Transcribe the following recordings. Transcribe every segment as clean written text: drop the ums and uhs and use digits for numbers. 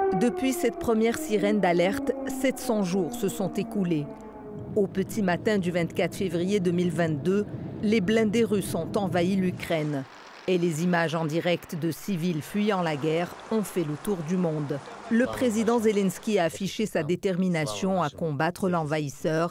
Depuis cette première sirène d'alerte, 700 jours se sont écoulés. Au petit matin du 24 février 2022, les blindés russes ont envahi l'Ukraine. Et les images en direct de civils fuyant la guerre ont fait le tour du monde. Le président Zelensky a affiché sa détermination à combattre l'envahisseur,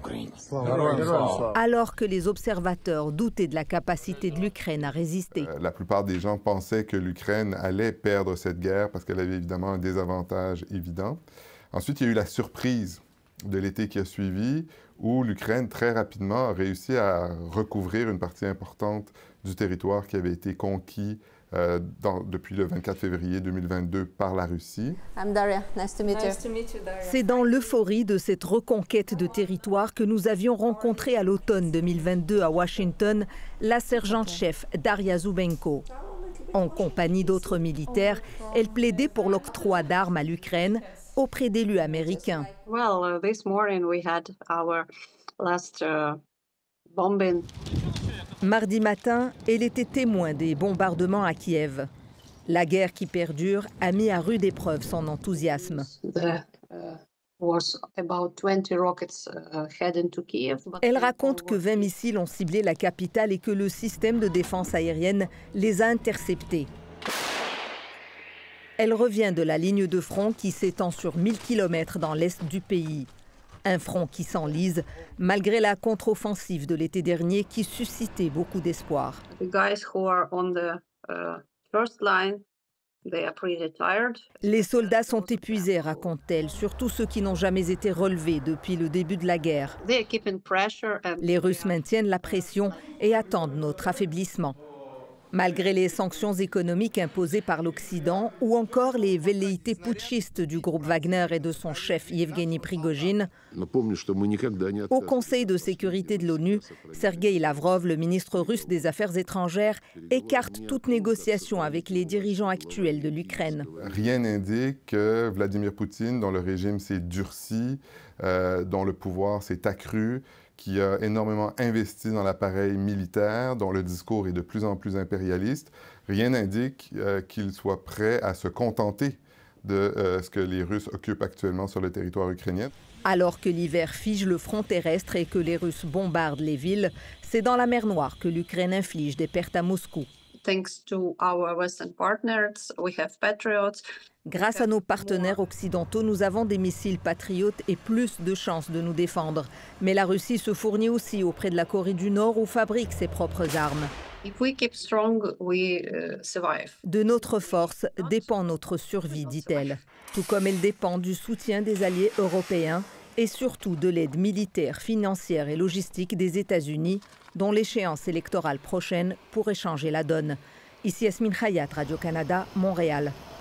alors que les observateurs doutaient de la capacité de l'Ukraine à résister. La plupart des gens pensaient que l'Ukraine allait perdre cette guerre parce qu'elle avait évidemment un désavantage évident. Ensuite, il y a eu la surprise de l'été qui a suivi, où l'Ukraine, très rapidement, a réussi à recouvrir une partie importante du territoire qui avait été conquis depuis le 24 février 2022 par la Russie. I'm Daria. Nice to meet you. C'est dans l'euphorie de cette reconquête de territoire que nous avions rencontré à l'automne 2022 à Washington la sergente-chef Daria Zubenko. En compagnie d'autres militaires, elle plaidait pour l'octroi d'armes à l'Ukraine auprès d'élus américains. Well, this morning we had our last bombing. Mardi matin, elle était témoin des bombardements à Kiev. La guerre qui perdure a mis à rude épreuve son enthousiasme. Elle raconte que 20 missiles ont ciblé la capitale et que le système de défense aérienne les a interceptés. Elle revient de la ligne de front qui s'étend sur 1000 km dans l'est du pays. Un front qui s'enlise, malgré la contre-offensive de l'été dernier qui suscitait beaucoup d'espoir. Les soldats sont épuisés, raconte-t-elle, surtout ceux qui n'ont jamais été relevés depuis le début de la guerre. Les Russes maintiennent la pression et attendent notre affaiblissement. Malgré les sanctions économiques imposées par l'Occident ou encore les velléités putschistes du groupe Wagner et de son chef Yevgeny Prigojine, au Conseil de sécurité de l'ONU, Sergueï Lavrov, le ministre russe des Affaires étrangères, écarte toute négociation avec les dirigeants actuels de l'Ukraine. Rien n'indique que Vladimir Poutine, dont le régime s'est durci, dont le pouvoir s'est accru, qui a énormément investi dans l'appareil militaire, dont le discours est de plus en plus impérialiste, rien n'indique qu'il soit prêt à se contenter de ce que les Russes occupent actuellement sur le territoire ukrainien. Alors que l'hiver fige le front terrestre et que les Russes bombardent les villes, c'est dans la mer Noire que l'Ukraine inflige des pertes à Moscou. Grâce à nos partenaires occidentaux, nous avons des missiles patriotes et plus de chances de nous défendre. Mais la Russie se fournit aussi auprès de la Corée du Nord où fabrique ses propres armes. De notre force dépend notre survie, dit-elle. Tout comme elle dépend du soutien des alliés européens et surtout de l'aide militaire, financière et logistique des États-Unis, dont l'échéance électorale prochaine pourrait changer la donne. Ici Yasmine Khayat, Radio-Canada, Montréal.